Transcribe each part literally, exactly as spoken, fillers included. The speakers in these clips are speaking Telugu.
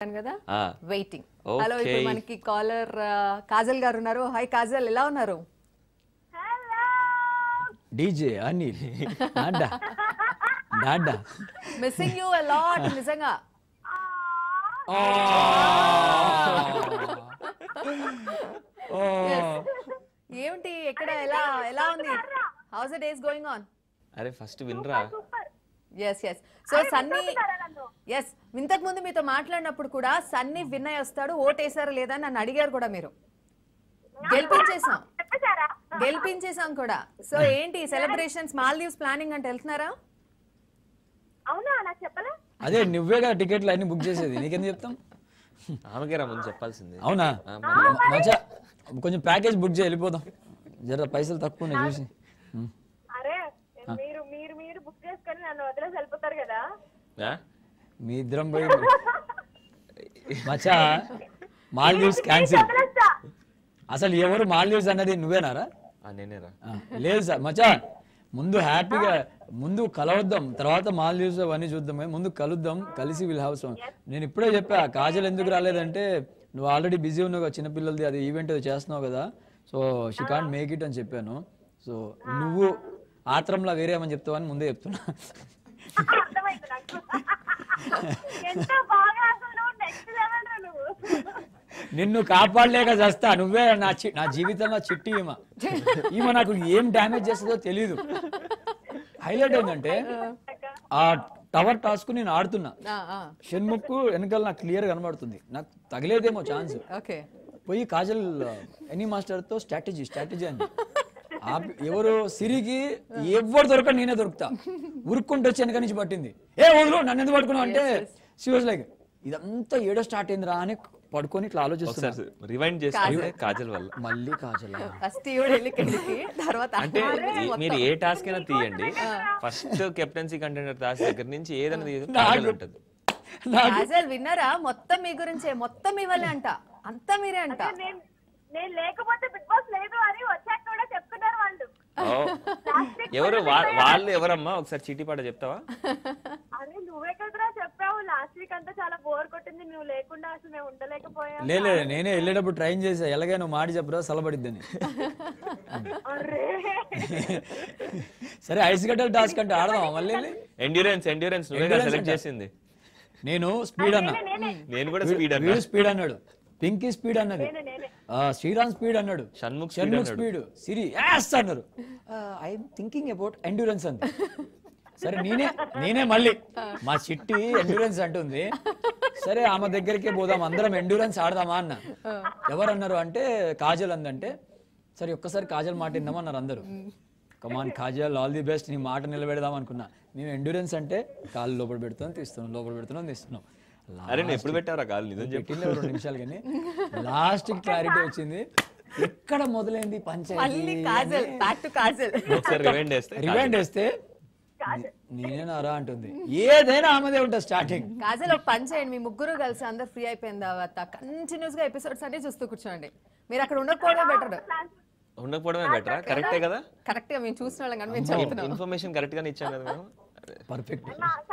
చెప్పాను కదా వెయిటింగ్. హలో, ఇప్పుడు మనకి కాలర్ కాజల్ గారు ఉన్నారు. హాయ్ కాజల్, ఎలా ఉన్నారు? DJ Anil Dada Dada missing you a lot నిజంగా. ఏమిటి ఎక్కడ ఎలా ఎలా ఉంది? How's the days going on? అరే ఫస్ట్ వినరా. Yes yes so Sunny yes ఇంతకు ముందు మీతో మాట్లాడినప్పుడు కూడా సన్నీ విన్నయ్ వస్తాడు, ఓటేసారా లేదా అని నన్ను అడిగారు కూడా. మీరు గెలిపించేసాం గెలిపించేసాం కూడా. సో ఏంటి సెలబ్రేషన్స్, మాల్దీవ్స్ ప్లానింగ్ అంటే వెళ్తున్నారా? అవునా, నాకు చెప్పలే. అదే నువ్వే కదా టికెట్లు అన్ని బుక్ చేసేది, నీకెందుకు చెప్తాం? ఆమెకే రా ముందు చెప్పాల్సింది. అవునా, మచ్చా కొంచెం ప్యాకేజ్ బుక్ చేసి వెళ్ళిపోదాం, జర పైసలు తక్కువ చూసి. అరే మీరు మీరు మీరు బుక్ చేసుకొని నన్ను వదిలేసి వెళ్ళిపోతారు కదా. మీ ఇద్దరం పోయి మచ్చా మాల్దీవ్స్ క్యాన్సిల్. అసలు ఎవరు మాల్దీవ్స్ అన్నది నువ్వేనారా? నేనేరా. లేదు సార్ మచ్చా, ముందు హ్యాపీగా ముందు కలవద్దాం, తర్వాత మాల్దీవ్స్ అవన్నీ చూద్దాం, ముందు కలుద్దాం, కలిసి విల్ హ్యావ్ సమ్. నేను ఇప్పుడే చెప్పా కాజల్ ఎందుకు రాలేదంటే నువ్వు ఆల్రెడీ బిజీ ఉన్నావు కదా, చిన్నపిల్లలది అది ఈవెంట్ చేస్తున్నావు కదా, so she can't make it అని చెప్పాను. సో నువ్వు ఆత్రంలా వేరేమని చెప్తావని ముందే చెప్తున్నా. నిన్ను కాపాడలేక చేస్తా, నువ్వే నా నా జీవితంలో చిట్టి ఈమె ఈమె నాకు ఏం డ్యామేజ్ చేస్తుందో తెలీదు. హైలైట్ ఏంటంటే ఆ టవర్ టాస్క్ నేను ఆడుతున్నా, షణ్ముఖ్ వెనకాల నాకు క్లియర్ కనబడుతుంది, నాకు తగిలేదేమో ఛాన్స్. పోయి కాజల్ ఎనీ మాస్టర్ తో స్ట్రాటజీ స్ట్రాటజీ అని ఎవరు సిరికి ఎవరు దొరక నేనే దొరుకుతా, ఉరుక్కుంటూ వచ్చి వెనక నుంచి పట్టింది. ఏ వదులు నన్ను ఎందుకు పట్టుకున్నావు అంటే షీ వాజ్ లైక్ ఇదంతా ఏడో స్టార్ట్ అయిందిరా అని పడుకొని ఇట్లా ఆలోచిస్తారు. రివైండ్ చేస్తే కాజల్ వల్ల మళ్ళీ కాజల్ అంటే మీరు ఏ టాస్క్ అయినా తీయండి, ఫస్ట్ కెప్టెన్సీ కంటెండర్ టాస్క్ దగ్గర నుంచి ఏదైనా తీయదు ఉంటుంది. కాజల్ విన్నరా మొత్తం మీ గురించే, మొత్తం మీ వల్లే అంట, అంతా మీరే అంట. నేను లేకపోతే బిగ్ బాస్ లేదు అని వచ్చాక కూడా చెప్తున్నారు వాళ్ళు. ఎవరు వాళ్ళు ఎవరమ్మా, ఒకసారి చీటీ పాట చెప్తావా? అరే నువ్వే కదరా చెప్పావు, లాస్ట్ వీక్ అంతా చాలా బోర్ కొట్టింది, నువ్వు లేకుండా అసలు మేము ఉండలేకపోయాం. లేదు నేనే వెళ్ళేటప్పుడు ట్రైన్ చేసా, ఎలాగే నువ్వు మాట చెప్పరా సలబడిద్దని. సరే ఐస్ గడ్డల టాస్క్ అంటే ఆడదామా మళ్ళీ? ఎండ్యూరెన్స్ ఎండ్యూరెన్స్ నువ్వే సెలెక్ట్ చేసింది. నేను స్పీడ్ అన్నా, నేను కూడా స్పీడ్ అన్నా, స్పీడ్ అన్నాడు, పింకీ స్పీడ్ అన్నది, శ్రీరామ్ స్పీడ్ అన్నాడు, షణ్ముఖ్ షణ్ముఖ్ స్పీడ్, సిరి యాస్ అన్నారు, ఐఎమ్ థింకింగ్ అబౌట్ ఎండ్యూరెన్స్ అంది. సరే నేనే నేనే మళ్ళీ మా చిట్టి ఎండ్యూరెన్స్ అంటుంది, సరే ఆమె దగ్గరికే పోదాం అందరం ఎండ్యూరెన్స్ ఆడదామా అన్న. ఎవరు అన్నారు అంటే కాజల్ అందంటే సరే ఒక్కసారి కాజల్ మాట విందామన్నారు అందరూ. Come on Kajal all the best, నీ మాట నిలబెడదాం అనుకున్నా. మేము ఎండ్యూరెన్స్ అంటే కాళ్ళు లోపల పెడుతున్నాం తీస్తున్నాం, లోపల పెడుతున్నాం తీస్తున్నాం. ఎప్పుడు పెట్టారా కాళ్ళు? పెట్టింది రెండు నిమిషాలు కానీ లాస్ట్ క్లారిటీ వచ్చింది, ఎక్కడ మొదలైంది పంచాయతీ. రివైండ్ వేస్తే నేనేనారా అంటుంది, ఏదైనా ఆమెదే ఉంటుంది స్టార్టింగ్. కాజల్ ఒక పని చేయండి, మీ ముగ్గురు కలిసి అందరు ఫ్రీ అయిపోయిన తర్వాత కంటిన్యూస్ గా ఎపిసోడ్స్ అన్ని చూస్తూ కూర్చోండి. మీరు అక్కడ ఉండకపోవడమే బెటర్. ఉండకపోవడమే బెటరా? కరెక్టే కదా? కరెక్ట్ గా మేము చూసిన వాళ్ళం కానీ మేము చెప్తున్నాం, ఇన్ఫర్మేషన్ కరెక్ట్ గానే ఇచ్చాం కదా మేము. పర్ఫెక్ట్.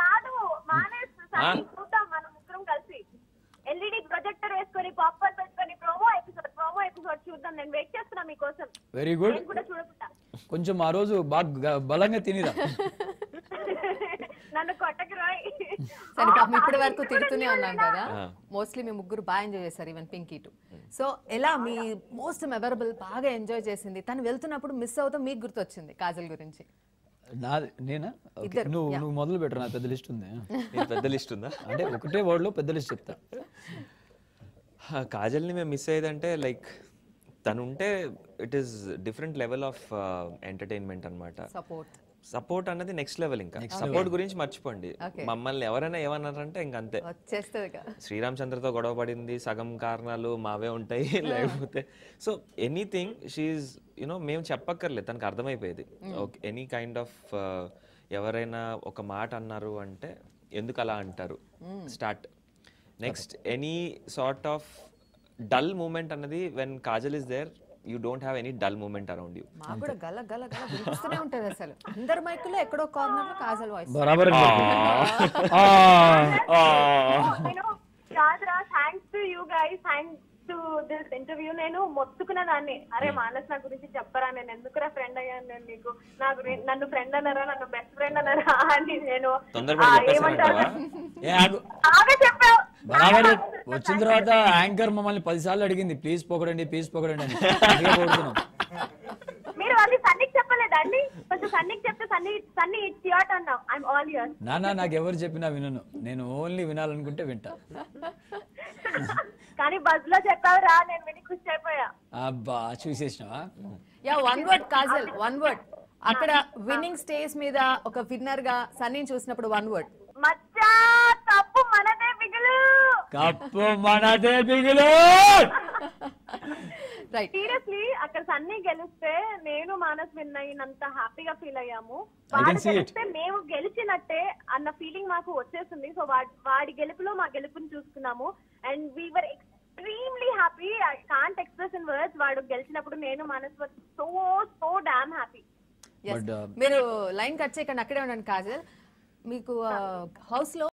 కలిసి ఎల్ఈడి ప్రొజెక్టర్ వేసుకొని పాప్కార్న్ పెట్టుకొని ప్రోమో ఎపిసోడ్ ప్రోమో ఎపిసోడ్ చూద్దాం. నేను వెయిట్ చేస్తున్నా మీకోసం. Very good. కూడా చూడకుండా కొంచెం ఆ రోజు బాగా బలంగా తినిరా. నన్ను కొట్టకి రాయ్. సరే పాపం ఇప్పటి వరకు తిడుతూనే ఉన్నాం కదా, మోస్ట్లీ మీ ముగ్గురు బాగా ఎంజాయ్ చేశారు, ఈవెన్ పింకీ టు. సో ఎలా మీ మోస్ట్ మెమరబుల్ బాగా ఎంజాయ్ చేసింది, తను వెళ్తున్నప్పుడు మిస్ అవుతాం మీకు గుర్తొచ్చింది కాజల్ గురించి? నేనా? నువ్వు నువ్వు మొదలు పెట్టరు, నా పెద్ద లిస్ట్ ఉంది. పెద్ద లిస్ట్ ఉందా అంటే ఒకటే వర్డ్ లో పెద్ద లిస్ట్ చెప్తా. కాజల్ని మేము మిస్ అయ్యేదంటే లైక్ తను ఉంటే it is different level of entertainment అనమాట. సపోర్ట్ సపోర్ట్ అన్నది నెక్స్ట్ లెవెల్. ఇంకా సపోర్ట్ గురించి మర్చిపోండి, మమ్మల్ని ఎవరైనా ఏమన్నారంటే ఇంక అంతే. శ్రీరామ్ చంద్రతో గొడవ పడింది, సగం కారణాలు మావే ఉంటాయి, లేకపోతే సో ఎనీథింగ్ షీఈస్ యునో మేము చెప్పక్కర్లేదు, తనకు అర్థమైపోయేది. ఎనీ కైండ్ ఆఫ్ ఎవరైనా ఒక మాట అన్నారు అంటే ఎందుకు అలా అంటారు start. Next any sort of dull moment అన్నది when Kajal is there you don't have any dull moment around you. మాకు కూడా గల గల గల వినిపిస్తూనే ఉంటది అసలు. అందరి మైకుల్లో ఎక్కడో కార్నర్ లో కాజల్ వాయిస్. బరాబర్. నేను కాదురా thanks to you guys, thanks to this interview. నేను మొత్తుకున్న దాన్ని, అరే మానస్ నా గురించి చెప్పరా, నేను ఎందుకురా ఫ్రెండ్ అయ్యాను నేను నీకు, నా గురించి నన్ను ఫ్రెండ్ అన్నారా, నన్ను బెస్ట్ ఫ్రెండ్ అన్నారా అని నేను ఏమంటారు బాగా చెప్పావు. బరాబర్ వచ్చిన తర్వాత యాంకర్ మమ్మల్ని పదిసార్లు అడిగింది ప్లీజ్ పొగడండి ప్లీజ్ పొగడండి అని. మీరు అది సన్నికి చెప్పలేదండి, కొంచెం సన్నికి చెప్తే Sunny Sunny it's your turn now, I am all yours. నానా నాకు ఎవరు చెప్పినా వినను, నేను ఓన్లీ వినాలనుకుంటే వింటా. కానీ బజ్ లో చెప్పావురా, నేను విని ఖుషి అయిపోయా. అబ్బా చూసేసినావా? Yeah one word Kajal, one word. అక్కడ విన్నింగ్ స్టేజ్ మీద ఒక విన్నర్ గా సన్నీని చూసినప్పుడు వన్ వర్డ్. మచ్చా తప్పు మనదే బిగులు. కప్పు మనదే బిగులు. రైట్. సీరియస్లీ అక్కడ సన్నీ గెలిస్తే నేను మానస్ విన్ అయినంత హ్యాపీగా ఫీల్ అయ్యాము. I can వాడు see it. గెలిస్తే మేము గెలిచినట్టే అన్న ఫీలింగ్ మాకు వచ్చేసింది. సో వాడి గెలుపులో మా గెలుపుని చూసుకున్నాము and we were extremely happy. I can't express in words. వాడు గెలిచినప్పుడు నేను Manas were so so damn happy. మీరు లైన్ కట్ చేయకండి, అక్కడే ఉండండి కాజల్. మీకు హౌస్ లో